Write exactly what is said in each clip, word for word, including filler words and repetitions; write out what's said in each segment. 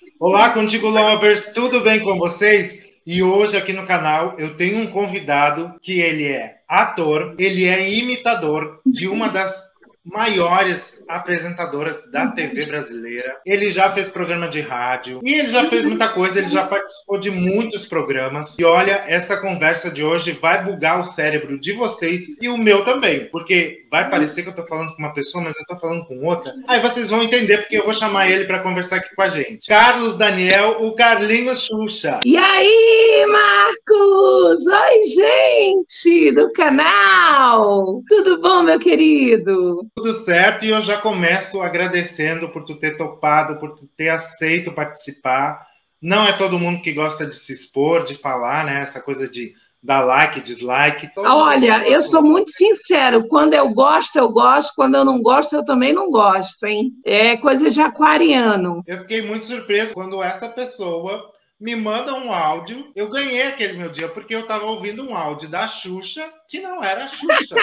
Olá, Contigo Lovers, tudo bem com vocês? E hoje aqui no canal eu tenho um convidado que ele é ator, ele é imitador de uma das maiores apresentadoras da T V brasileira. Ele já fez programa de rádio e ele já fez muita coisa, ele já participou de muitos programas. E olha, essa conversa de hoje vai bugar o cérebro de vocês e o meu também, porque vai parecer que eu tô falando com uma pessoa, mas eu tô falando com outra. Aí vocês vão entender porque eu vou chamar ele para conversar aqui com a gente. Carlos Daniel, o Carlinhos Xuxa. E aí, Marcos? Oi, gente do canal! Tudo bom, meu querido? Tudo certo, e eu já começo agradecendo por tu ter topado, por tu ter aceito participar. Não é todo mundo que gosta de se expor, de falar, né? Essa coisa de dar like, dislike. Olha, eu sou muito sincero. Quando eu gosto, eu gosto. Quando eu não gosto, eu também não gosto, hein? É coisa de aquariano. Eu fiquei muito surpreso quando essa pessoa me manda um áudio. Eu ganhei aquele meu dia porque eu estava ouvindo um áudio da Xuxa que não era a Xuxa.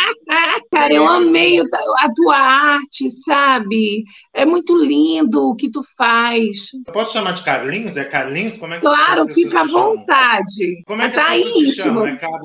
Cara, eu amei a tua arte, sabe? É muito lindo o que tu faz. Eu posso chamar de Carlinhos? É Carlinhos? Como é que Claro, fica à vontade. Como é que tá íntimo. É Carlos?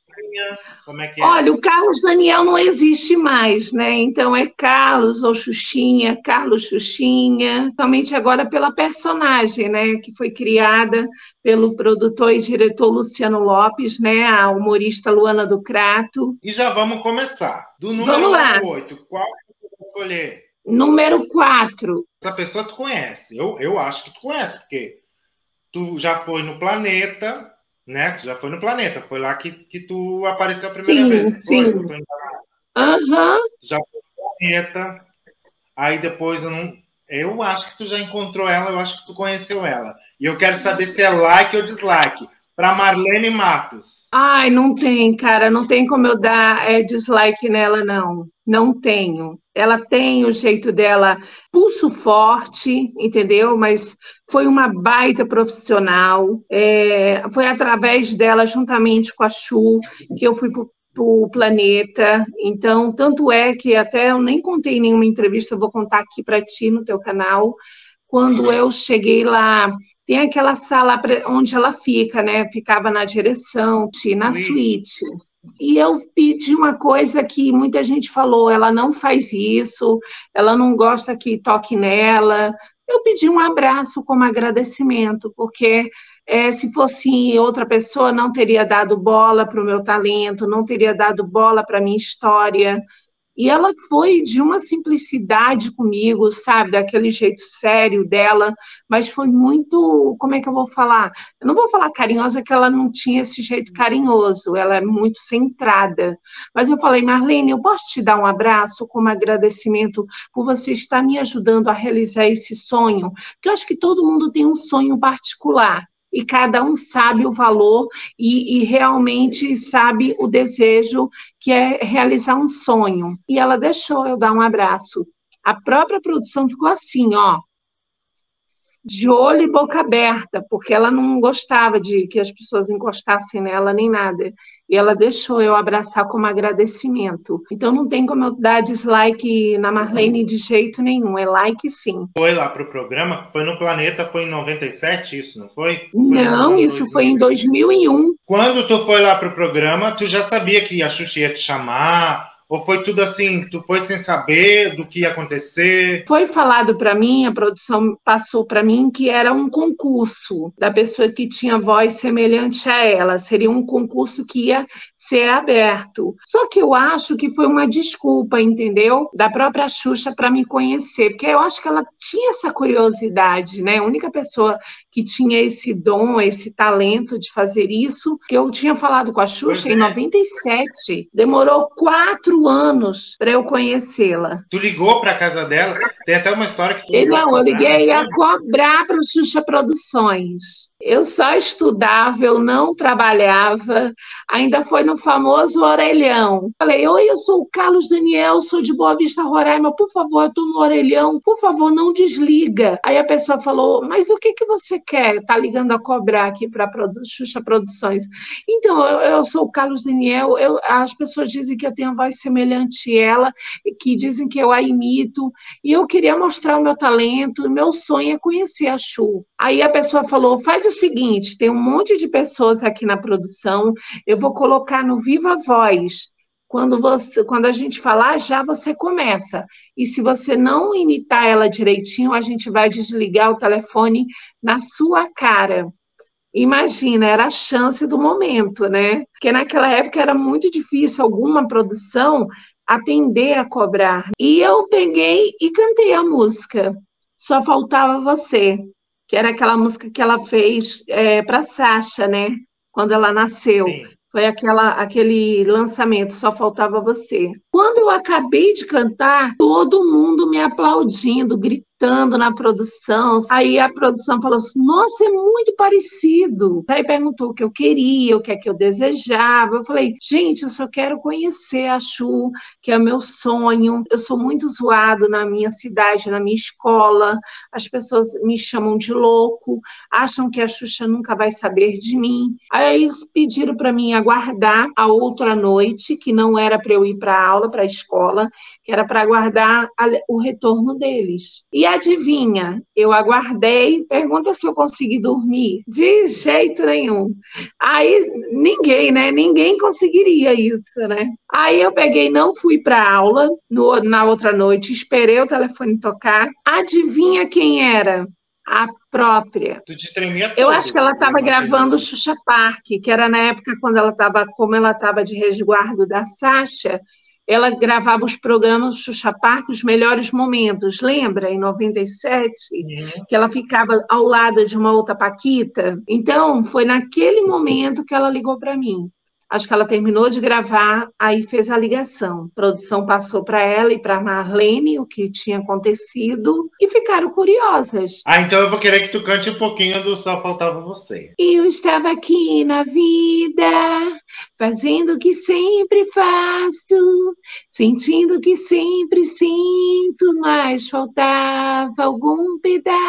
Como é que é? Olha, o Carlos Daniel não existe mais, né? Então é Carlos ou Xuxinha, Carlos Xuxinha, somente agora pela personagem, né? Que foi criada pelo produtor e diretor Luciano Lopes, né? A humorista Luana do Crato. E já vamos começar. Do número vamos lá. oito, qual que você vai escolher? Número quatro. Essa pessoa tu conhece. Eu, eu acho que tu conhece, porque tu já foi no Planeta, né? Tu já foi no Planeta. Foi lá que, que tu apareceu a primeira sim, vez. Sim, sim. Aham. Já foi no Planeta. Aí depois eu não... Eu acho que tu já encontrou ela, eu acho que tu conheceu ela. E eu quero saber se é like ou dislike. Para Marlene Matos. Ai, não tem, cara. Não tem como eu dar é, dislike nela, não. Não tenho. Ela tem o jeito dela, pulso forte, entendeu? Mas foi uma baita profissional. É, foi através dela, juntamente com a Chu, que eu fui para o Planeta. Então, tanto é que até eu nem contei em nenhuma entrevista, eu vou contar aqui para ti no teu canal. Quando eu cheguei lá, tem aquela sala onde ela fica, né? Ficava na direção, na suíte. E eu pedi uma coisa que muita gente falou, ela não faz isso, ela não gosta que toque nela. Eu pedi um abraço como agradecimento, porque é, se fosse outra pessoa, não teria dado bola para o meu talento, não teria dado bola para a minha história. E ela foi de uma simplicidade comigo, sabe? Daquele jeito sério dela, mas foi muito, como é que eu vou falar? Eu não vou falar carinhosa, que ela não tinha esse jeito carinhoso, ela é muito centrada. Mas eu falei, Marlene, eu posso te dar um abraço como agradecimento por você estar me ajudando a realizar esse sonho? Porque eu acho que todo mundo tem um sonho particular. E cada um sabe o valor e, e realmente sabe o desejo que é realizar um sonho. E ela deixou eu dar um abraço. A própria produção ficou assim, ó, de olho e boca aberta, porque ela não gostava de que as pessoas encostassem nela nem nada. E ela deixou eu abraçar como agradecimento. Então não tem como eu dar dislike na Marlene de jeito nenhum, é like sim. Foi lá pro programa, foi no Planeta, foi em noventa e sete isso, não foi? foi não, isso dois mil? Foi em dois mil e um. Quando tu foi lá pro programa, tu já sabia que a Xuxa ia te chamar? Ou foi tudo assim, tu foi sem saber do que ia acontecer? Foi falado para mim, a produção passou para mim que era um concurso da pessoa que tinha voz semelhante a ela. Seria um concurso que ia ser aberto. Só que eu acho que foi uma desculpa, entendeu? Da própria Xuxa para me conhecer, porque eu acho que ela tinha essa curiosidade, né? A única pessoa que tinha esse dom, esse talento de fazer isso, que eu tinha falado com a Xuxa é. em noventa e sete. Demorou quatro anos para eu conhecê-la. Tu ligou para a casa dela? Tem até uma história que tu Não, eu liguei a cobrar para o Xuxa Produções. Eu só estudava, eu não trabalhava, ainda foi no famoso orelhão. Falei, oi, eu sou o Carlos Daniel, sou de Boa Vista, Roraima, por favor, eu estou no orelhão, por favor, não desliga. Aí a pessoa falou, mas o que, que você quer? Tá ligando a cobrar aqui para a Xuxa Produções. Então, eu, eu sou o Carlos Daniel, eu, as pessoas dizem que eu tenho a voz semelhante a ela, que dizem que eu a imito, e eu queria mostrar o meu talento, meu sonho é conhecer a Xu. Aí a pessoa falou, faz o seguinte, tem um monte de pessoas aqui na produção, eu vou colocar no Viva Voz. Quando, você, quando a gente falar, já você começa. E se você não imitar ela direitinho, a gente vai desligar o telefone na sua cara. Imagina, era a chance do momento, né? Porque naquela época era muito difícil alguma produção atender a cobrar. E eu peguei e cantei a música. Só faltava você, que era aquela música que ela fez é, para Sasha, né? Quando ela nasceu. Sim. Foi aquela, aquele lançamento, Só Faltava Você. Quando eu acabei de cantar, todo mundo me aplaudindo, gritando na produção. Aí a produção falou assim, nossa, é muito parecido. Aí perguntou o que eu queria, o que é que eu desejava. Eu falei, gente, eu só quero conhecer a Xu, que é o meu sonho. Eu sou muito zoado na minha cidade, na minha escola. As pessoas me chamam de louco, acham que a Xuxa nunca vai saber de mim. Aí eles pediram para mim aguardar a outra noite, que não era para eu ir para a aula, para a escola, que era para aguardar a, o retorno deles. E adivinha, eu aguardei, pergunta se eu consegui dormir. De jeito nenhum. Aí ninguém, né? Ninguém conseguiria isso, né? Aí eu peguei, não fui para a aula no, na outra noite, esperei o telefone tocar. Adivinha quem era? A própria. Tu te tremia Eu todo, acho que ela eu estava imagino. gravando o Xuxa Park, que era na época quando ela estava, como ela estava de resguardo da Sasha, ela gravava os programas do Xuxa Park, os melhores momentos, lembra? Em noventa e sete, Uhum. que ela ficava ao lado de uma outra Paquita. Então, foi naquele momento que ela ligou para mim. Acho que ela terminou de gravar, aí fez a ligação. A produção passou para ela e para a Marlene o que tinha acontecido e ficaram curiosas. Ah, então eu vou querer que tu cante um pouquinho do Só Faltava Você. Eu estava aqui na vida, fazendo o que sempre faço, sentindo o que sempre sinto, mas faltava algum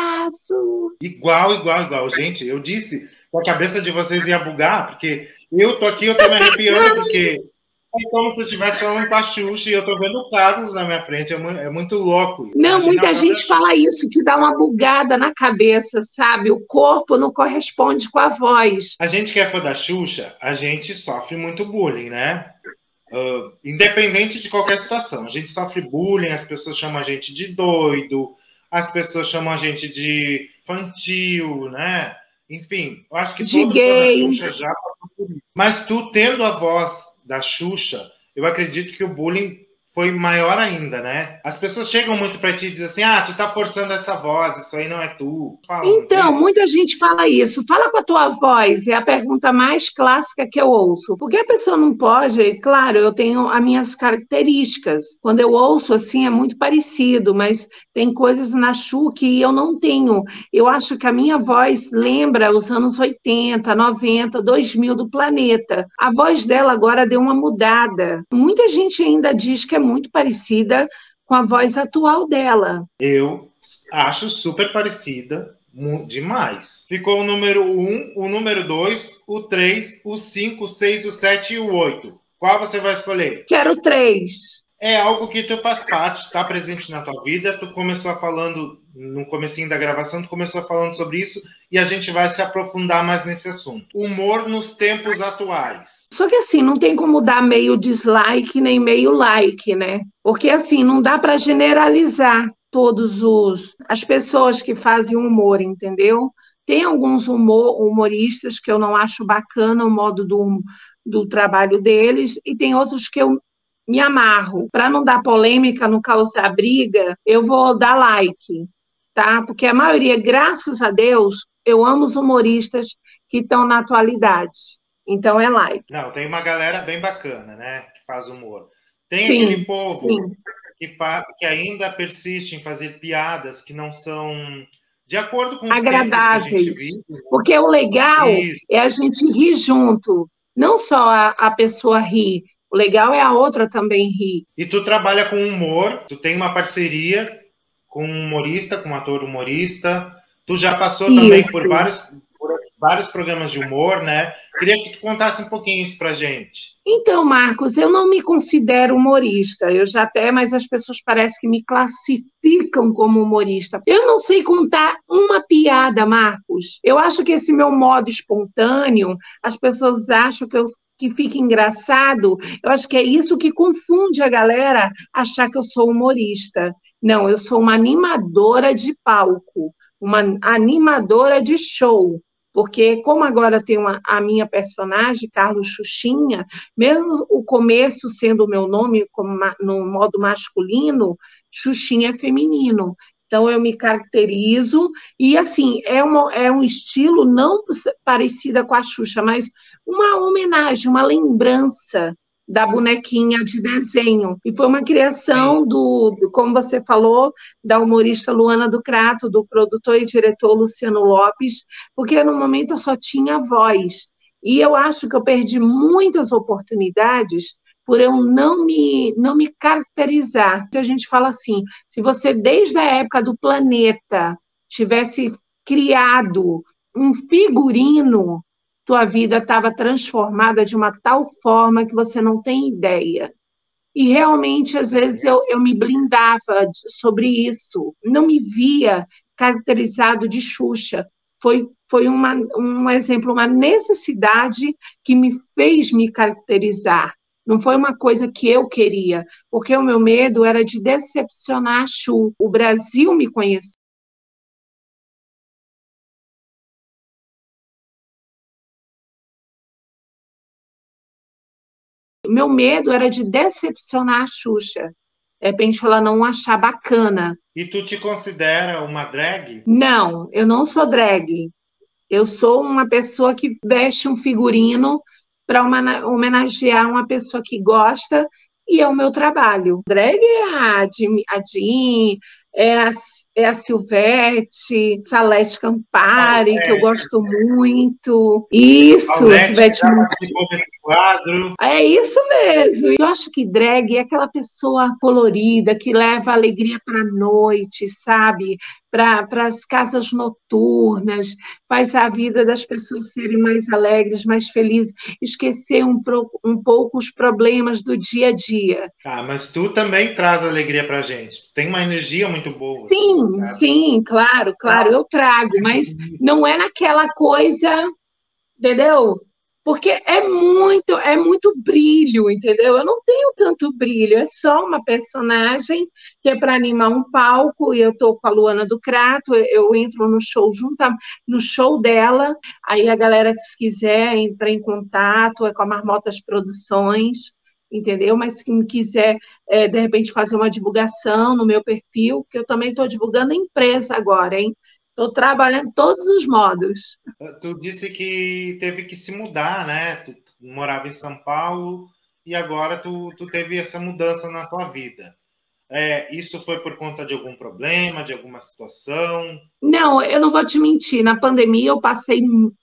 pedaço. Igual, igual, igual. Gente, eu disse que a cabeça de vocês ia bugar, porque eu tô aqui, eu tô me arrepiando, porque é como se eu estivesse falando com a Xuxa e eu tô vendo o Carlos na minha frente. É muito, é muito louco isso. Não, Imagina a muita própria gente fala Xuxa. isso, que dá uma bugada na cabeça, sabe? O corpo não corresponde com a voz. A gente que é fã da Xuxa, a gente sofre muito bullying, né? Uh, independente de qualquer situação. A gente sofre bullying, as pessoas chamam a gente de doido, as pessoas chamam a gente de infantil, né? Enfim, eu acho que De todo fã da gay. Xuxa já passou por isso. Mas tu, tendo a voz da Xuxa, eu acredito que o bullying foi maior ainda, né? As pessoas chegam muito pra ti e dizem assim, ah, tu tá forçando essa voz, isso aí não é tu. Falam muito Então, isso. muita gente fala isso. Fala com a tua voz, é a pergunta mais clássica que eu ouço. Por que a pessoa não pode? Claro, eu tenho as minhas características. Quando eu ouço assim, é muito parecido, mas tem coisas na Xu que eu não tenho. Eu acho que a minha voz lembra os anos oitenta, noventa, dois mil do planeta. A voz dela agora deu uma mudada. Muita gente ainda diz que é muito parecida com a voz atual dela. Eu acho super parecida, demais. Ficou o número um, o número dois, o três, o cinco, o seis, o sete e o oito. Qual você vai escolher? Quero três. É algo que tu faz parte, está presente na tua vida. Tu começou falando, no comecinho da gravação, tu começou falando sobre isso e a gente vai se aprofundar mais nesse assunto. Humor nos tempos atuais. Só que assim, não tem como dar meio dislike nem meio like, né? Porque assim, não dá para generalizar todos os as pessoas que fazem humor, entendeu? Tem alguns humor, humoristas que eu não acho bacana o modo do, do trabalho deles, e tem outros que eu me amarro. Para não dar polêmica, não causar briga, eu vou dar like, tá? Porque a maioria, graças a Deus, eu amo os humoristas que estão na atualidade. Então é like. Não, tem uma galera bem bacana, né? Que faz humor. Tem Sim, aquele povo sim. que, fa... que ainda persiste em fazer piadas que não são de acordo com os tempos que a gente agradáveis. vive. Porque o legal Isso. é a gente rir junto, não só a, a pessoa rir, o legal é a outra também rir. E tu trabalha com humor, tu tem uma parceria com um humorista, com um ator humorista. Tu já passou Isso. também por vários, por vários programas de humor, né? Queria que tu contasse um pouquinho isso pra gente. Então, Marcos, eu não me considero humorista, eu já até, mas as pessoas parecem que me classificam como humorista. Eu não sei contar uma piada, Marcos. Eu acho que esse meu modo espontâneo, as pessoas acham que eu que fica engraçado, eu acho que é isso que confunde a galera achar que eu sou humorista. Não, eu sou uma animadora de palco, uma animadora de show. Porque, como agora tem uma, a minha personagem, Carlos Xuxinha, mesmo o começo sendo o meu nome como, no modo masculino, Xuxinha é feminino. Então, eu me caracterizo, e assim, é, uma, é um estilo não parecida com a Xuxa, mas uma homenagem, uma lembrança da bonequinha de desenho. E foi uma criação do, do, como você falou, da humorista Luana do Crato, do produtor e diretor Luciano Lopes, porque no momento eu só tinha voz. E eu acho que eu perdi muitas oportunidades por eu não me, não me caracterizar. A gente fala assim, se você, desde a época do Planeta, tivesse criado um figurino, tua vida estava transformada de uma tal forma que você não tem ideia. E realmente, às vezes, eu, eu me blindava sobre isso, não me via caracterizado de Xuxa. Foi, foi uma, um exemplo, uma necessidade que me fez me caracterizar. Não foi uma coisa que eu queria, porque o meu medo era de decepcionar a Xu. O Brasil me conhecia. O meu medo era de decepcionar a Xuxa. De repente, ela não achar bacana. E tu te considera uma drag? Não, eu não sou drag. Eu sou uma pessoa que veste um figurino para homenagear uma pessoa que gosta, e é o meu trabalho. Drag é a Jean, a Jean é a, é a Silvete, Salete Campari, Salete, que eu gosto muito. Isso, Salete, Silvete já participou desse quadro. É isso mesmo. Eu acho que drag é aquela pessoa colorida que leva alegria para a noite, sabe? Para as casas noturnas, faz a vida das pessoas serem mais alegres, mais felizes, esquecer um, pro, um pouco os problemas do dia a dia. Ah, mas tu também traz alegria para a gente. Tem uma energia muito boa. Sim, assim, sim, claro, claro, eu trago, mas não é naquela coisa, entendeu? Porque é muito, é muito brilho, entendeu? Eu não tenho tanto brilho, é só uma personagem que é para animar um palco, e eu estou com a Luana do Crato, eu entro no show junto no show dela, aí a galera, se quiser, entra em contato, é com a Marmotas Produções, entendeu? Mas quem quiser, é, de repente, fazer uma divulgação no meu perfil, que eu também estou divulgando a empresa agora, hein? Estou trabalhando todos os modos. Tu disse que teve que se mudar, né? Tu morava em São Paulo e agora tu, tu teve essa mudança na tua vida. É, isso foi por conta de algum problema, de alguma situação? Não, eu não vou te mentir. Na pandemia eu passei...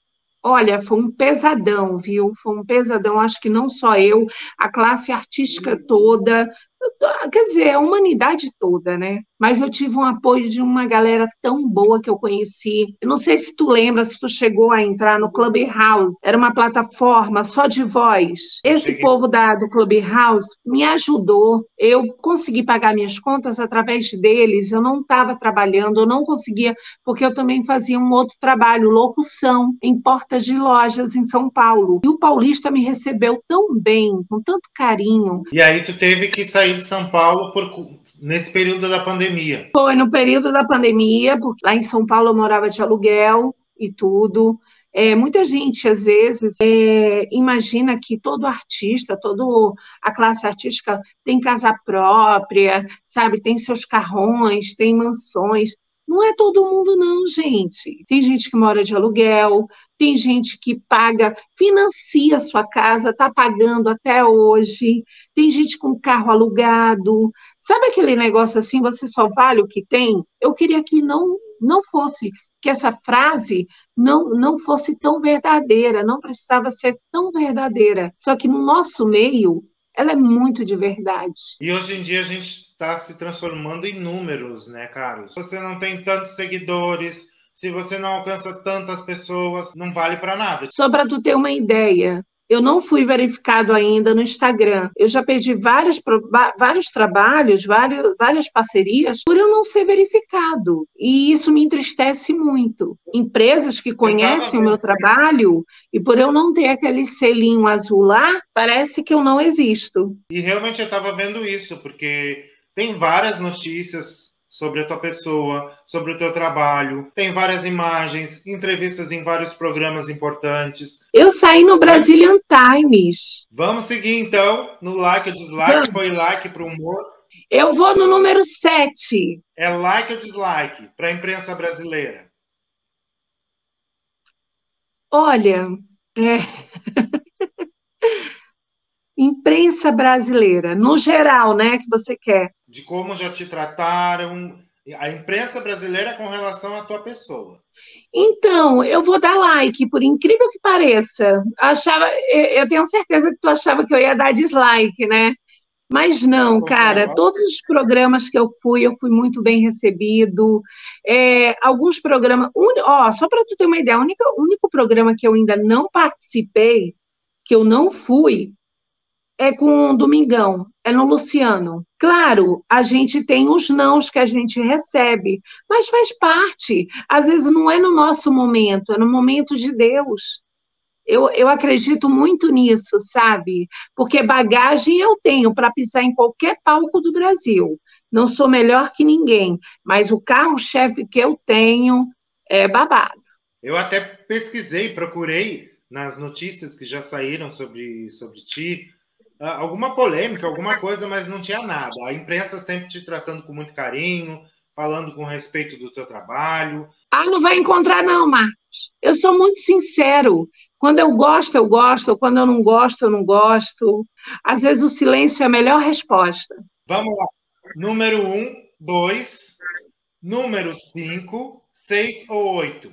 Olha, foi um pesadão, viu? Foi um pesadão, acho que não só eu, a classe artística toda, quer dizer, a humanidade toda, né? Mas eu tive um apoio de uma galera tão boa que eu conheci. Eu não sei se tu lembra, se tu chegou a entrar no Clubhouse. Era uma plataforma só de voz. Esse Cheguei. povo da, do Clubhouse me ajudou. Eu consegui pagar minhas contas através deles. Eu não estava trabalhando, eu não conseguia, porque eu também fazia um outro trabalho, locução, em portas de lojas em São Paulo. E o paulista me recebeu tão bem, com tanto carinho. E aí tu teve que sair de São Paulo por, nesse período da pandemia? Foi no período da pandemia, porque lá em São Paulo eu morava de aluguel e tudo. É, muita gente, às vezes, é, imagina que todo artista, toda a classe artística tem casa própria, sabe? Tem seus carrões, tem mansões. Não é todo mundo, não, gente. Tem gente que mora de aluguel, tem gente que paga, financia a sua casa, está pagando até hoje. Tem gente com carro alugado. Sabe aquele negócio assim, você só vale o que tem? Eu queria que não não fosse, que essa frase não, não fosse tão verdadeira, não precisava ser tão verdadeira. Só que no nosso meio, ela é muito de verdade. E hoje em dia a gente está se transformando em números, né, Carlos? Você não tem tantos seguidores, se você não alcança tantas pessoas, não vale para nada. Só para tu ter uma ideia, eu não fui verificado ainda no Instagram. Eu já perdi vários, vários trabalhos, vários, várias parcerias, por eu não ser verificado. E isso me entristece muito. Empresas que conhecem o meu trabalho, e por eu não ter aquele selinho azul lá, parece que eu não existo. E realmente eu estava vendo isso, porque tem várias notícias sobre a tua pessoa, sobre o teu trabalho, tem várias imagens, entrevistas em vários programas importantes. Eu saí no Brazilian Times. Vamos seguir, então, no like ou dislike. Vamos. Foi like para o humor. Eu vou no número sete. É like ou dislike para a imprensa brasileira? Olha, é... imprensa brasileira, no geral, né, que você quer. De como já te trataram, a imprensa brasileira com relação à tua pessoa. Então, eu vou dar like, por incrível que pareça. Achava, eu tenho certeza que tu achava que eu ia dar dislike, né? Mas não, cara, todos os programas que eu fui, eu fui muito bem recebido. É, alguns programas... Un... Ó, só para tu ter uma ideia, o único, único programa que eu ainda não participei, que eu não fui, é com o Domingão, é no Luciano. Claro, a gente tem os nãos que a gente recebe, mas faz parte. Às vezes não é no nosso momento, é no momento de Deus. Eu, eu acredito muito nisso, sabe? Porque bagagem eu tenho para pisar em qualquer palco do Brasil. Não sou melhor que ninguém, mas o carro-chefe que eu tenho é babado. Eu até pesquisei, procurei nas notícias que já saíram sobre, sobre ti, alguma polêmica, alguma coisa, mas não tinha nada. A imprensa sempre te tratando com muito carinho, falando com respeito do teu trabalho. Ah, não vai encontrar não, Marcos. Eu sou muito sincero. Quando eu gosto, eu gosto. Quando eu não gosto, eu não gosto. Às vezes o silêncio é a melhor resposta. Vamos lá. Número um, dois. Número cinco, seis ou oito?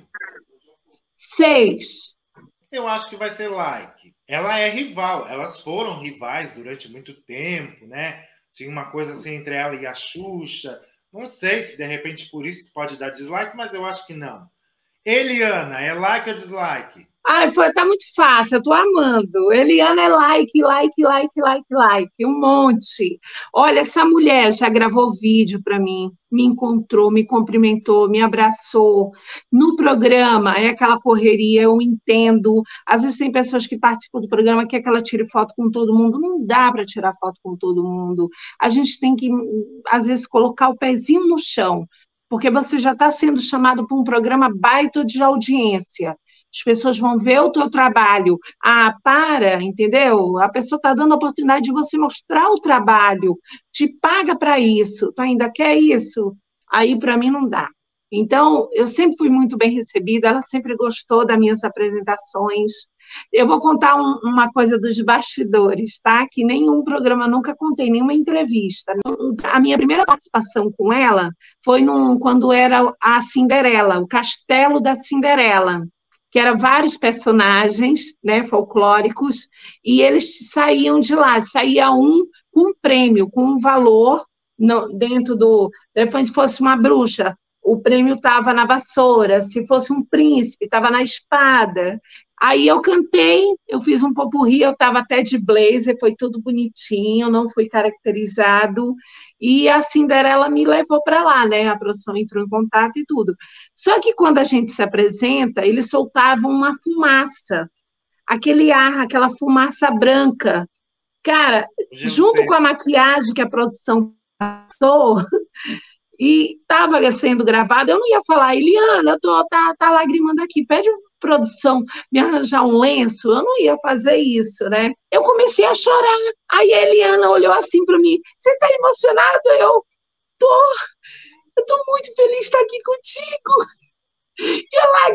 Seis. Eu acho que vai ser like. Ela é rival. Elas foram rivais durante muito tempo, né? Tinha uma coisa assim entre ela e a Xuxa. Não sei se de repente por isso pode dar dislike, mas eu acho que não. Eliana, é like ou dislike? Ai, foi, tá muito fácil, eu tô amando. Eliana é like, like, like, like, like, um monte. Olha, essa mulher já gravou vídeo para mim, me encontrou, me cumprimentou, me abraçou. No programa, é aquela correria, eu entendo. Às vezes tem pessoas que participam do programa que quer que ela tire foto com todo mundo. Não dá para tirar foto com todo mundo. A gente tem que, às vezes, colocar o pezinho no chão, porque você já está sendo chamado para um programa baita de audiência. As pessoas vão ver o teu trabalho. Ah, para, entendeu? A pessoa está dando a oportunidade de você mostrar o trabalho, te paga para isso, tu ainda quer isso? Aí, para mim, não dá. Então, eu sempre fui muito bem recebida, ela sempre gostou das minhas apresentações. Eu vou contar um, uma coisa dos bastidores, tá? Que nenhum programa, nunca contei, nenhuma entrevista. A minha primeira participação com ela foi num, quando era a Cinderela, o Castelo da Cinderela, que eram vários personagens, né, folclóricos, e eles saíam de lá, saía um com um prêmio, com um valor no, dentro do... Se fosse uma bruxa, o prêmio estava na vassoura, se fosse um príncipe, estava na espada. Aí eu cantei, eu fiz um popurrí, eu estava até de blazer, foi tudo bonitinho, não fui caracterizado, e a Cinderela me levou para lá, né? A produção entrou em contato e tudo. Só que quando a gente se apresenta, eles soltavam uma fumaça, aquele ar, aquela fumaça branca. Cara, junto sei. com a maquiagem que a produção passou, e estava sendo gravado, eu não ia falar, Eliana, eu tô, tá, tá lagrimando aqui, pede produção me arranjar um lenço, eu não ia fazer isso, né? Eu comecei a chorar, aí a Eliana olhou assim para mim, você está emocionado? Eu tô, eu tô muito feliz de estar aqui contigo. E a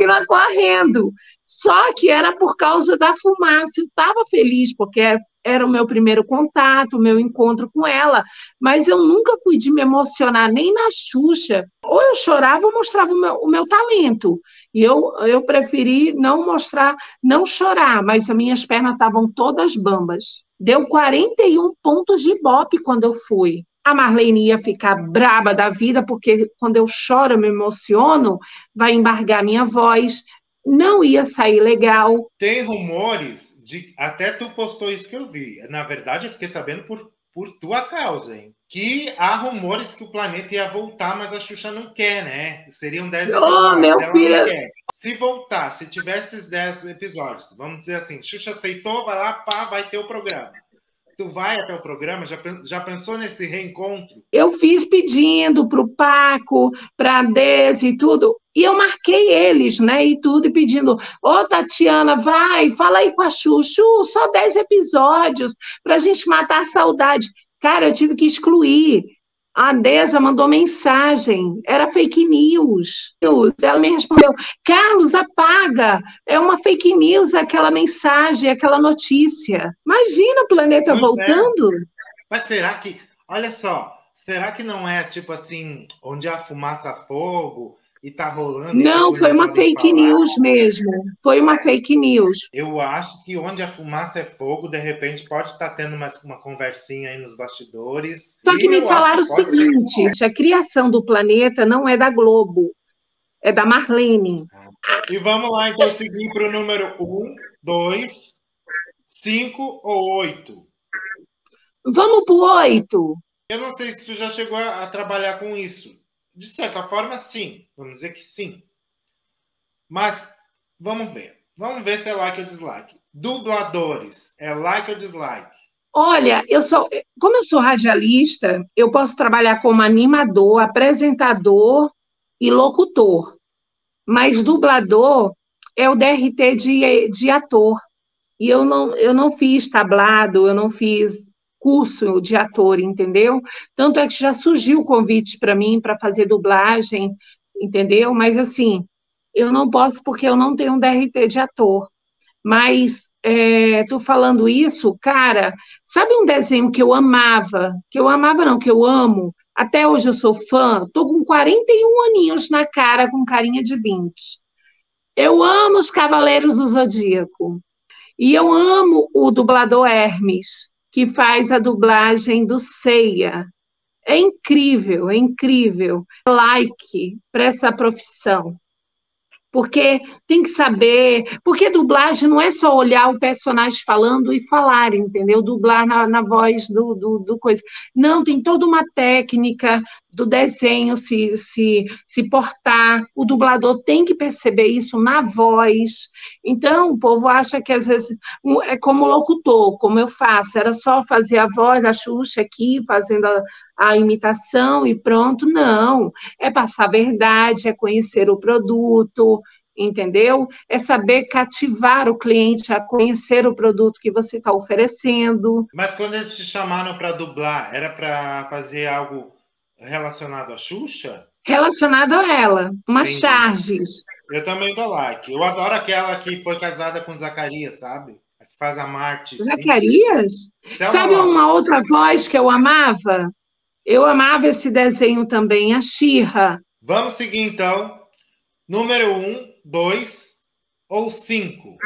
continuar correndo. Só que era por causa da fumaça. Eu estava feliz, porque era o meu primeiro contato, o meu encontro com ela, mas eu nunca fui de me emocionar, nem na Xuxa. Ou eu chorava ou mostrava o meu, o meu talento. E eu, eu preferi não mostrar, não chorar, mas as minhas pernas estavam todas bambas. Deu quarenta e um pontos de Ibope quando eu fui. A Marlene ia ficar braba da vida, porque quando eu choro, eu me emociono, vai embargar minha voz, não ia sair legal. Tem rumores, de até tu postou isso que eu vi. Na verdade, eu fiquei sabendo por, por tua causa, hein? Que há rumores que o planeta ia voltar, mas a Xuxa não quer, né? Seriam dez episódios. Oh, meu ela filho... não quer. Se voltar, se tiver esses dez episódios, vamos dizer assim, Xuxa aceitou, vai lá, pá, vai ter o programa. Tu vai até o programa? Já, já pensou nesse reencontro? Eu fiz pedindo para o Paco, para a Desi e tudo, e eu marquei eles, né, e tudo, e pedindo, ô oh, Tatiana, vai, fala aí com a Xuxa, só dez episódios, para a gente matar a saudade. Cara, eu tive que excluir. A Deza mandou mensagem, era fake news. Ela me respondeu, Carlos, apaga, é uma fake news aquela mensagem, aquela notícia. Imagina o planeta pois voltando. É. Mas será que, olha só, será que não é tipo assim, onde há fumaça, fogo e tá rolando? Não, foi uma fake falar? news mesmo, foi uma fake news. Eu acho que onde a fumaça é fogo, de repente pode estar tendo uma, uma conversinha aí nos bastidores. Só que me falaram o seguinte, ser... a criação do planeta não é da Globo, é da Marlene. E vamos lá, então, seguir para o número um, dois, cinco ou oito? Vamos para o oito. Eu não sei se tu já chegou a, a trabalhar com isso. De certa forma, sim. Vamos dizer que sim. Mas, vamos ver. Vamos ver se é like ou dislike. Dubladores, é like ou dislike? Olha, eu sou, como eu sou radialista, eu posso trabalhar como animador, apresentador e locutor. Mas dublador é o D R T de, de ator. E eu não, eu não fiz tablado, eu não fiz curso de ator, entendeu? Tanto é que já surgiu convite para mim para fazer dublagem, entendeu? Mas, assim, eu não posso porque eu não tenho um D R T de ator. Mas, é, tô falando isso, cara, sabe um desenho que eu amava? Que eu amava não, que eu amo? Até hoje eu sou fã, tô com quarenta e um aninhos na cara, com carinha de vinte. Eu amo os Cavaleiros do Zodíaco. E eu amo o dublador Hermes, que faz a dublagem do Seiya. É incrível, é incrível. Like para essa profissão. Porque tem que saber, porque dublagem não é só olhar o personagem falando e falar, entendeu? Dublar na, na voz do, do, do coisa. Não, tem toda uma técnica do desenho se, se, se portar, o dublador tem que perceber isso na voz. Então, o povo acha que, às vezes, é como locutor, como eu faço, era só fazer a voz da Xuxa aqui, fazendo a, a imitação e pronto. Não, é passar a verdade, é conhecer o produto, entendeu? É saber cativar o cliente a conhecer o produto que você está oferecendo. Mas quando eles te chamaram para dublar, era para fazer algo relacionado à Xuxa? Relacionado a ela, umas Entendi. charges. Eu também dou like. Eu adoro aquela que foi casada com Zacarias, sabe? A que faz a Marte. Zacarias? Sabe uma outra voz que eu amava? Eu amava esse desenho também, a She-Ra. Vamos seguir, então. Número um, dois ou cinco?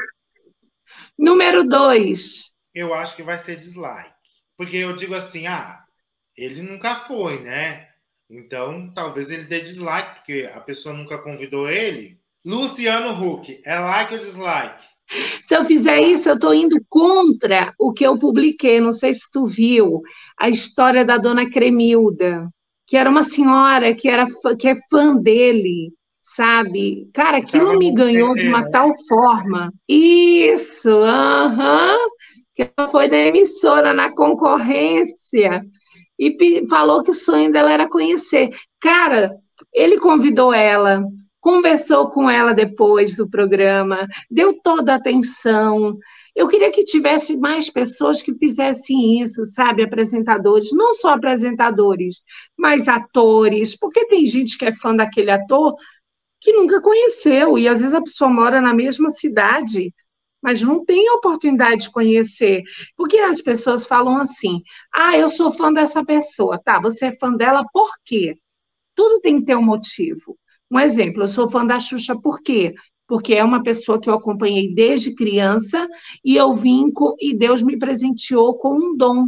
Número dois. Eu acho que vai ser dislike. Porque eu digo assim, ah, ele nunca foi, né? Então, talvez ele dê dislike, porque a pessoa nunca convidou ele. Luciano Huck, é like ou dislike? Se eu fizer isso, eu estou indo contra o que eu publiquei. Não sei se tu viu a história da dona Cremilda, que era uma senhora que, era, que é fã dele, sabe? Cara, aquilo me ganhou de uma tal forma. Isso, aham. Uh-huh, que ela foi da emissora na concorrência e falou que o sonho dela era conhecer. Cara, ele convidou ela, conversou com ela depois do programa, deu toda a atenção. Eu queria que tivesse mais pessoas que fizessem isso, sabe? Apresentadores, não só apresentadores, mas atores, porque tem gente que é fã daquele ator que nunca conheceu, e às vezes a pessoa mora na mesma cidade, mas não tem a oportunidade de conhecer, porque as pessoas falam assim, ah, eu sou fã dessa pessoa, tá, você é fã dela por quê? Tudo tem que ter um motivo. Um exemplo, eu sou fã da Xuxa por quê? Porque é uma pessoa que eu acompanhei desde criança, e eu vim com, e Deus me presenteou com um dom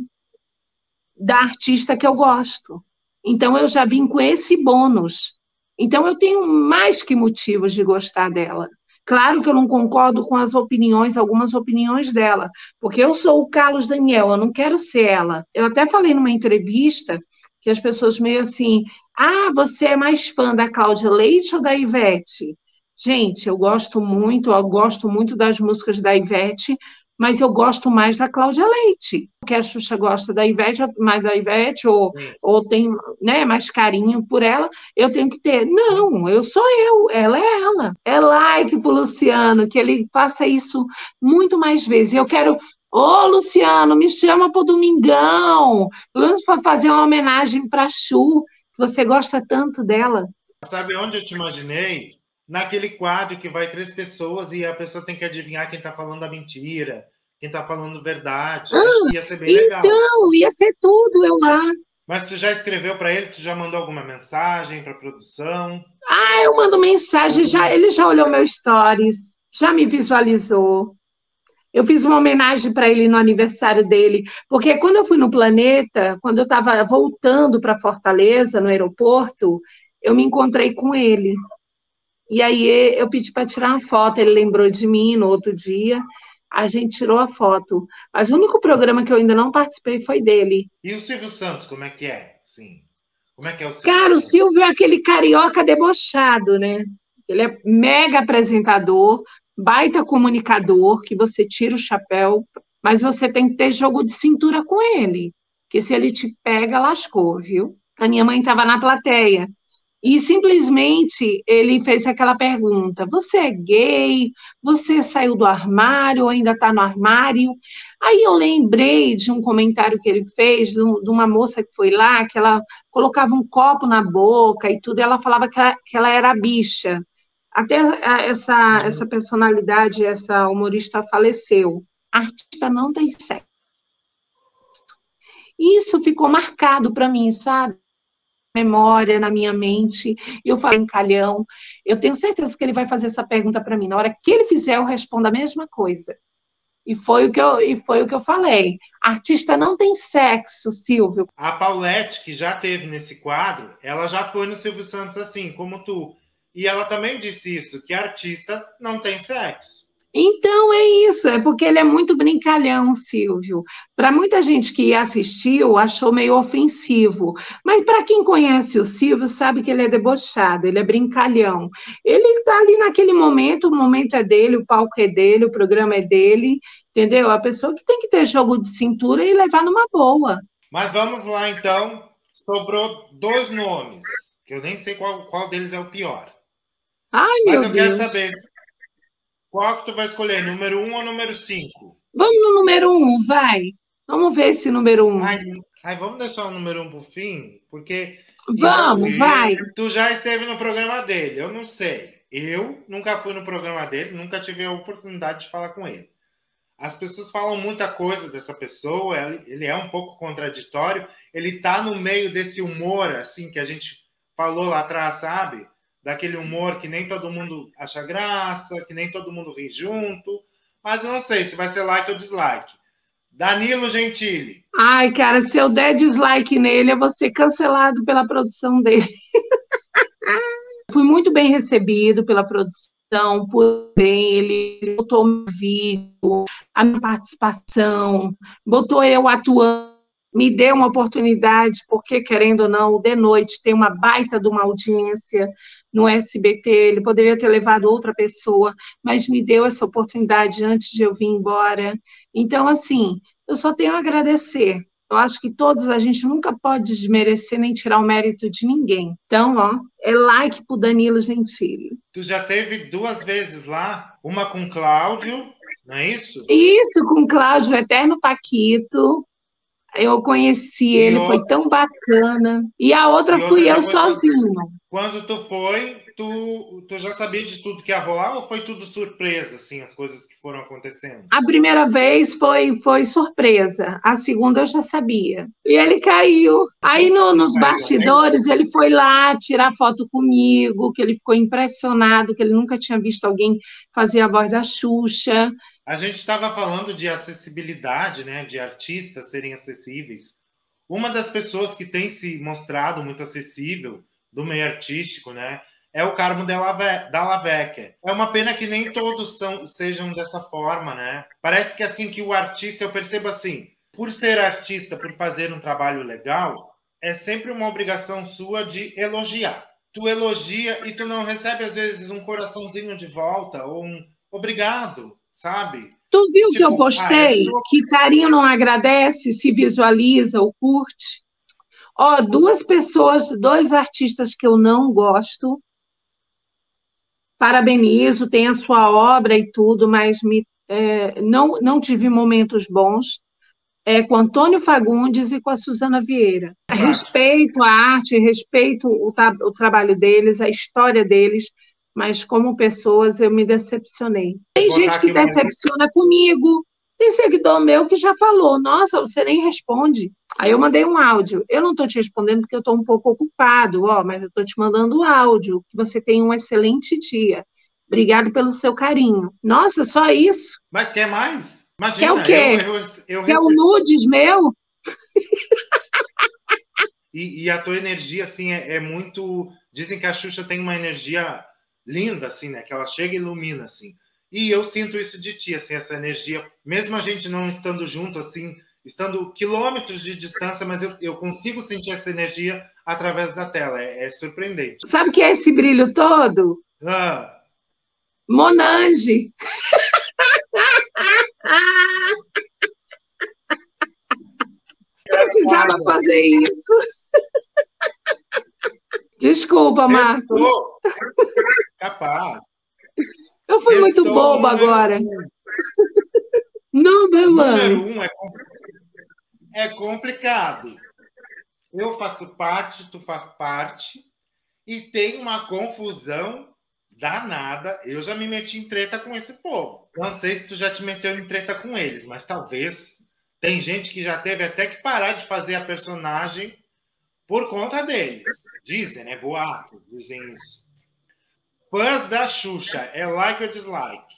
da artista que eu gosto. Então, eu já vim com esse bônus. Então, eu tenho mais que motivos de gostar dela. Claro que eu não concordo com as opiniões, algumas opiniões dela, porque eu sou o Carlos Daniel, eu não quero ser ela. Eu até falei numa entrevista que as pessoas meio assim, ah, você é mais fã da Cláudia Leite ou da Ivete? Gente, eu gosto muito, eu gosto muito das músicas da Ivete, mas eu gosto mais da Cláudia Leite, porque a Xuxa gosta da Ivete, mais da Ivete, ou, ou tem, né, mais carinho por ela, eu tenho que ter. Não, eu sou eu, ela é ela. É like pro Luciano, que ele faça isso muito mais vezes. Eu quero, ô Luciano, me chama pro Domingão, pelo menos para fazer uma homenagem para a Xu, que você gosta tanto dela. Sabe onde eu te imaginei? Naquele quadro que vai três pessoas e a pessoa tem que adivinhar quem está falando a mentira, quem está falando verdade. Ah, acho que ia ser bem legal. Então, ia ser tudo eu lá. Mas tu já escreveu para ele? Tu já mandou alguma mensagem para a produção? Ah, eu mando mensagem, já, ele já olhou meus stories, já me visualizou. Eu fiz uma homenagem para ele no aniversário dele, porque quando eu fui no Planeta, quando eu estava voltando para Fortaleza, no aeroporto, eu me encontrei com ele. E aí eu pedi para tirar uma foto, ele lembrou de mim no outro dia, a gente tirou a foto. Mas o único programa que eu ainda não participei foi dele. E o Silvio Santos, como é que é? Sim. Como é que é o Silvio Cara, Santos? o Silvio é aquele carioca debochado, né? Ele é mega apresentador, baita comunicador, que você tira o chapéu, mas você tem que ter jogo de cintura com ele, porque se ele te pega, lascou, viu? A minha mãe estava na plateia, e simplesmente ele fez aquela pergunta: você é gay? Você saiu do armário ou ainda está no armário? Aí eu lembrei de um comentário que ele fez, de uma moça que foi lá, que ela colocava um copo na boca e tudo, e ela falava que ela, que ela era bicha. Até essa, essa personalidade, essa humorista faleceu. Artista não tem sexo. Isso ficou marcado para mim, sabe? Memória, na minha mente, e eu falei em calhão, eu tenho certeza que ele vai fazer essa pergunta para mim, na hora que ele fizer eu respondo a mesma coisa, e foi o que eu, e foi o que eu falei, artista não tem sexo, Silvio. A Paulette, que já teve nesse quadro, ela já foi no Silvio Santos assim, como tu, e ela também disse isso, que artista não tem sexo. Então é isso, é porque ele é muito brincalhão, Silvio. Para muita gente que assistiu, achou meio ofensivo. Mas para quem conhece o Silvio, sabe que ele é debochado, ele é brincalhão. Ele está ali naquele momento, o momento é dele, o palco é dele, o programa é dele, entendeu? A pessoa que tem que ter jogo de cintura e levar numa boa. Mas vamos lá, então. Sobrou dois nomes, que eu nem sei qual, qual deles é o pior. Ai, Mas meu eu Deus. quero saber qual que tu vai escolher, número um ou número cinco? Vamos no número um, vai. Vamos ver esse número um. Ai, ai, vamos deixar o número um pro fim, porque... Vamos, eu, vai. Tu já esteve no programa dele, eu não sei. Eu nunca fui no programa dele, nunca tive a oportunidade de falar com ele. As pessoas falam muita coisa dessa pessoa, ele é um pouco contraditório, ele tá no meio desse humor, assim, que a gente falou lá atrás, sabe? Daquele humor que nem todo mundo acha graça, que nem todo mundo ri junto, mas eu não sei se vai ser like ou dislike. Danilo Gentili. Ai, cara, se eu der dislike nele, eu vou ser cancelado pela produção dele. Fui muito bem recebido pela produção, por bem, ele botou meu vídeo, a minha participação, botou eu atuando, me deu uma oportunidade, porque, querendo ou não, o De Noite tem uma baita de uma audiência no S B T, ele poderia ter levado outra pessoa, mas me deu essa oportunidade antes de eu vir embora. Então, assim, eu só tenho a agradecer. Eu acho que todos, a gente nunca pode desmerecer nem tirar o mérito de ninguém. Então, ó, é like pro Danilo Gentili. Tu já teve duas vezes lá, uma com Cláudio, não é isso? Isso, com Cláudio, Eterno Paquito. Eu conheci e ele, outra... foi tão bacana. E a outra e fui outra eu sozinha. Quando tu foi, tu, tu já sabia de tudo que ia rolar ou foi tudo surpresa, assim, as coisas que foram acontecendo? A primeira vez foi, foi surpresa, a segunda eu já sabia. E ele caiu. Aí no, nos bastidores ele foi lá tirar foto comigo, que ele ficou impressionado, que ele nunca tinha visto alguém fazer a voz da Xuxa. A gente estava falando de acessibilidade, né, de artistas serem acessíveis. Uma das pessoas que tem se mostrado muito acessível do meio artístico, né, é o Carmo Della Vecchia. É uma pena que nem todos são, sejam dessa forma, né? Parece que assim que o artista, eu percebo assim, por ser artista, por fazer um trabalho legal, é sempre uma obrigação sua de elogiar. Tu elogia e tu não recebe, às vezes, um coraçãozinho de volta ou um obrigado, sabe? Tu viu tipo, que eu postei? Ah, é só... Que carinho não agradece, se visualiza ou curte? Ó, duas pessoas, dois artistas que eu não gosto, parabenizo, tem a sua obra e tudo, mas me, é, não, não tive momentos bons, é, com Antônio Fagundes e com a Suzana Vieira. Claro. Respeito a arte, respeito o, o trabalho deles, a história deles, mas como pessoas eu me decepcionei. Tem gente que decepciona comigo, tem seguidor meu que já falou, nossa, você nem responde. Aí eu mandei um áudio. Eu não estou te respondendo porque eu estou um pouco ocupado, ó, mas eu estou te mandando o áudio. Que você tenha um excelente dia. Obrigado pelo seu carinho. Nossa, só isso? Mas quer mais? Imagina, quer o quê? Eu, eu, eu quer o nudes meu? E, e a tua energia, assim, é, é muito... Dizem que a Xuxa tem uma energia linda, assim, né? Que ela chega e ilumina, assim. E eu sinto isso de ti, assim, essa energia. Mesmo a gente não estando junto, assim... estando quilômetros de distância, mas eu, eu consigo sentir essa energia através da tela. É, é surpreendente. Sabe o que é esse brilho todo? Ah. Monange. Precisava fazer isso. Desculpa, Marcos. Restou. Capaz. Eu fui Restou muito boba agora. Um. Não, meu Número um é complicado. É complicado. Eu faço parte, tu faz parte, e tem uma confusão danada. Eu já me meti em treta com esse povo. Não sei se tu já te meteu em treta com eles, mas talvez. Tem gente que já teve até que parar de fazer a personagem por conta deles. Dizem, né? Boato, dizem isso. Fãs da Xuxa, é like ou dislike?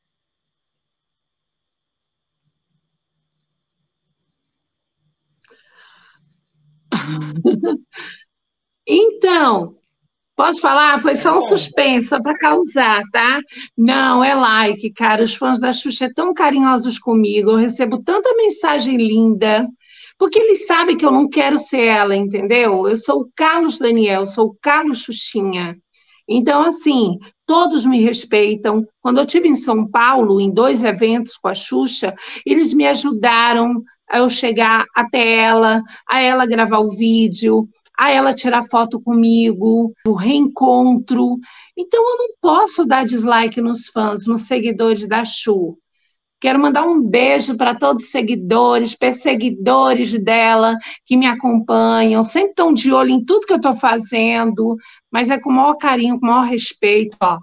Então, posso falar? Foi só um suspense, só para causar, tá? Não, é like, cara. Os fãs da Xuxa são tão carinhosos comigo, eu recebo tanta mensagem linda, porque eles sabem que eu não quero ser ela, entendeu? Eu sou o Carlos Daniel, eu sou o Carlos Xuxinha. Então, assim, todos me respeitam. Quando eu estive em São Paulo, em dois eventos com a Xuxa, eles me ajudaram a eu chegar até ela, a ela gravar o vídeo, a ela tirar foto comigo, o reencontro. Então, eu não posso dar dislike nos fãs, nos seguidores da Xu. Quero mandar um beijo para todos os seguidores, perseguidores dela, que me acompanham, sempre estão de olho em tudo que eu estou fazendo, mas é com o maior carinho, com o maior respeito, ó.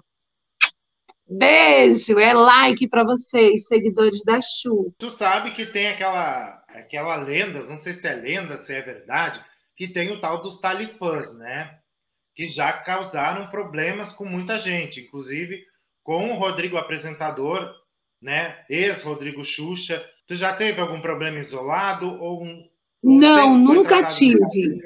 Beijo, é like para vocês, seguidores da Xu. Tu sabe que tem aquela, aquela lenda, não sei se é lenda, se é verdade, que tem o tal dos talifãs, né? Que já causaram problemas com muita gente, inclusive com o Rodrigo apresentador, né? Ex-Rodrigo Xuxa. Tu já teve algum problema isolado? Ou um, não, nunca tive.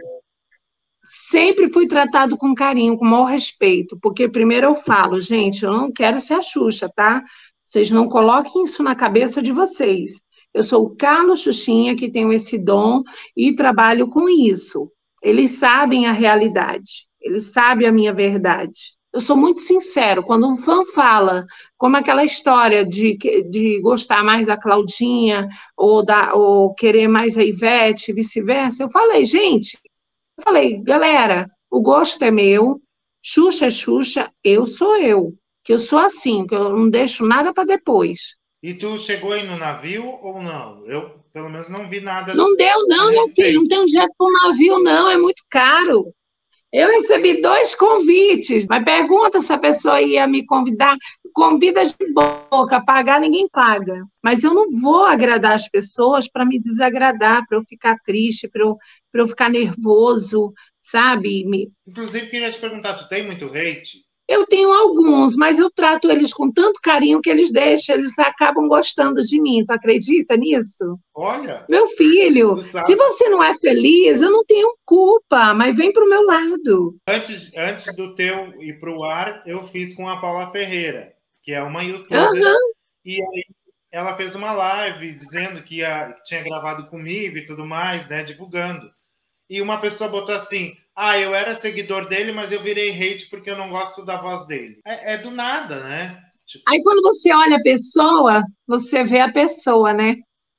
Sempre fui tratado com carinho, com maior respeito, porque primeiro eu falo, gente, eu não quero ser a Xuxa, tá? Vocês não coloquem isso na cabeça de vocês. Eu sou o Carlos Xuxinha, que tenho esse dom e trabalho com isso. Eles sabem a realidade, eles sabem a minha verdade. Eu sou muito sincero, quando um fã fala, como aquela história de, de gostar mais da Claudinha ou, da, ou querer mais a Ivete, vice-versa, eu falei, gente, eu falei, galera, o gosto é meu, Xuxa é Xuxa, eu sou eu, que eu sou assim, que eu não deixo nada para depois. E tu chegou aí no navio ou não? Eu, pelo menos, não vi nada. Não deu, não, meu filho, não tem um dinheiro para um navio, não, é muito caro. Eu recebi dois convites, mas pergunta se a pessoa ia me convidar. Convida de boca, pagar ninguém paga. Mas eu não vou agradar as pessoas para me desagradar, para eu ficar triste, para eu, para eu ficar nervoso, sabe? Me- Inclusive, queria te perguntar, tu tem muito hate? Eu tenho alguns, mas eu trato eles com tanto carinho que eles deixam, eles acabam gostando de mim. Tu acredita nisso? Olha, Meu filho, tu se sabe, você não é feliz, eu não tenho culpa, mas vem para o meu lado. antes, antes do teu ir para o ar, eu fiz com a Paula Ferreira, que é uma youtuber, Aham. e aí ela fez uma live dizendo que, ia, que tinha gravado comigo e tudo mais, né, divulgando. E uma pessoa botou assim, ah, eu era seguidor dele, mas eu virei hate porque eu não gosto da voz dele. É, é do nada, né? Aí Tipo, quando você olha a pessoa, você vê a pessoa, né?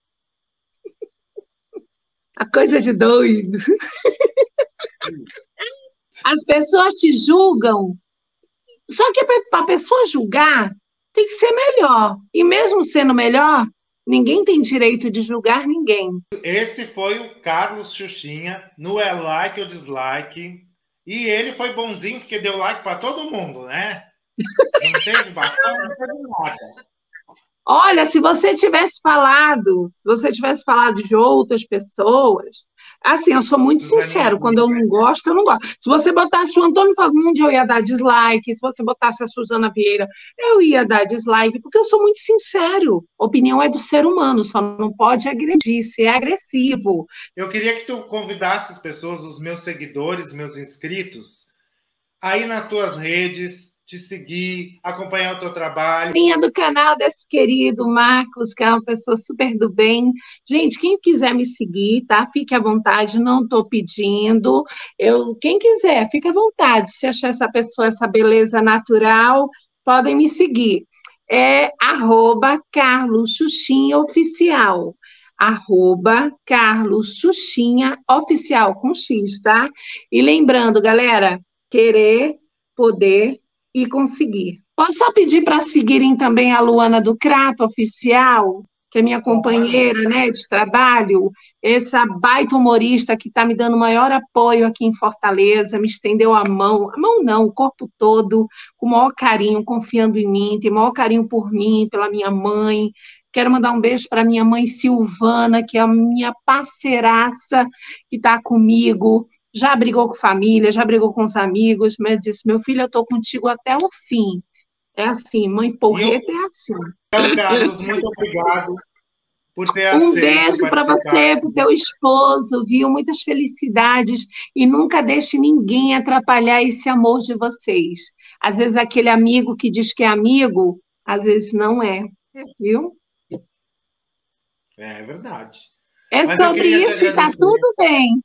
A coisa de doido. As pessoas te julgam, só que para a pessoa julgar, tem que ser melhor. E mesmo sendo melhor, ninguém tem direito de julgar ninguém. esse foi o Carlos Xuxinha, no é like ou dislike. E ele foi bonzinho porque deu like para todo mundo, né? Não teve bastante, não teve nada. Olha, se você tivesse falado, se você tivesse falado de outras pessoas, assim, eu sou muito Suzaninha sincero, quando eu Vieira. não gosto, eu não gosto. Se você botasse o Antônio Fagundes, eu ia dar dislike. Se você botasse a Suzana Vieira, eu ia dar dislike, porque eu sou muito sincero. Opinião é do ser humano, só não pode agredir, ser agressivo. Eu queria que tu convidasse as pessoas, os meus seguidores, meus inscritos, aí nas tuas redes, te seguir, acompanhar o teu trabalho. Linha do canal desse querido Marcos, que é uma pessoa super do bem. Gente, quem quiser me seguir, tá? Fique à vontade, não estou pedindo. Eu, quem quiser, fique à vontade. Se achar essa pessoa, essa beleza natural, podem me seguir. É arroba Carlos Xuxinha Oficial. Arroba Carlos Xuxinha Oficial, com X, tá? E lembrando, galera, querer, poder e conseguir. Posso só pedir para seguirem também a Luana do Crato Oficial, que é minha Pode. companheira, né, de trabalho, essa baita humorista que está me dando o maior apoio aqui em Fortaleza, me estendeu a mão, a mão não, o corpo todo, com o maior carinho, confiando em mim, tem o maior carinho por mim, pela minha mãe. Quero mandar um beijo para minha mãe Silvana, que é a minha parceiraça, que está comigo, já brigou com família, já brigou com os amigos, mas disse, meu filho, eu estou contigo até o fim. É assim, mãe E eu, porreta é assim. então, Carlos, muito obrigado por ter Um aceito beijo para participar. você, para o teu esposo, viu? Muitas felicidades e nunca deixe ninguém atrapalhar esse amor de vocês. Às vezes aquele amigo que diz que é amigo, às vezes não é, viu? É verdade. É Mas eu sobre queria te isso e tá agradecer. tudo bem.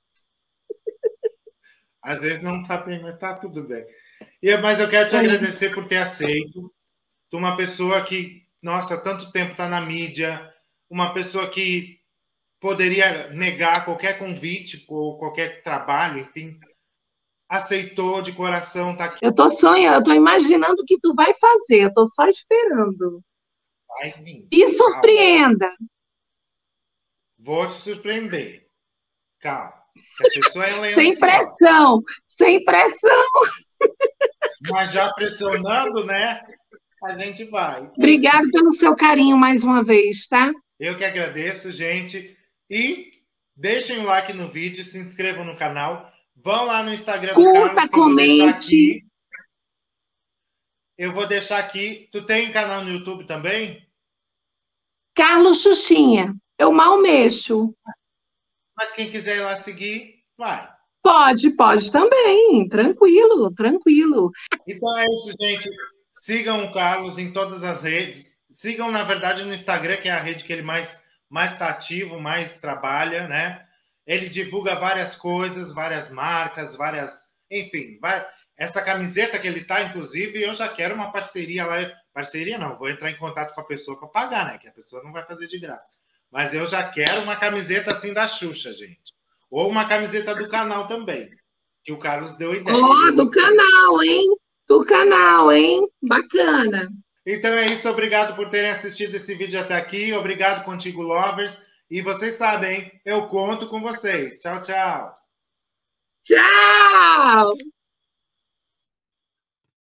Às vezes não está bem, mas está tudo bem. E, mas eu quero te É. agradecer por ter aceito. Tu uma pessoa que, nossa, tanto tempo está na mídia, uma pessoa que poderia negar qualquer convite ou qualquer trabalho, enfim, aceitou de coração, tá aqui. Eu tô sonhando, eu tô imaginando o que tu vai fazer, eu tô só esperando. Vai vir. E Calma. surpreenda. Vou te surpreender. Calma. Que a pessoa ela é Sem ansiosa. pressão, sem pressão. Mas já pressionando, né? A gente vai. Obrigado pelo seu carinho mais uma vez, tá? Eu que agradeço, gente. E deixem o like no vídeo, se inscrevam no canal. Vão lá no Instagram do Carlos, Curta, que eu vou deixar comente. aqui. Eu vou deixar aqui. Tu tem canal no YouTube também? Carlos Xuxinha, eu mal mexo. Mas quem quiser ir lá seguir, vai. Pode, pode também. Tranquilo, tranquilo. Então é isso, gente. Sigam o Carlos em todas as redes. Sigam, na verdade, no Instagram, que é a rede que ele mais mais está ativo, mais trabalha, né? Ele divulga várias coisas, várias marcas, várias. Enfim, vai... essa camiseta que ele tá, inclusive, eu já quero uma parceria lá. Parceria não, vou entrar em contato com a pessoa para pagar, né? Que a pessoa não vai fazer de graça. Mas eu já quero uma camiseta assim da Xuxa, gente. Ou uma camiseta do canal também, que o Carlos deu Ó, ideia. E eu do gostei. canal, hein? Do canal, hein? Bacana. Então é isso, obrigado por terem assistido esse vídeo até aqui. Obrigado, Contigo Lovers. E vocês sabem, eu conto com vocês. Tchau, tchau. Tchau!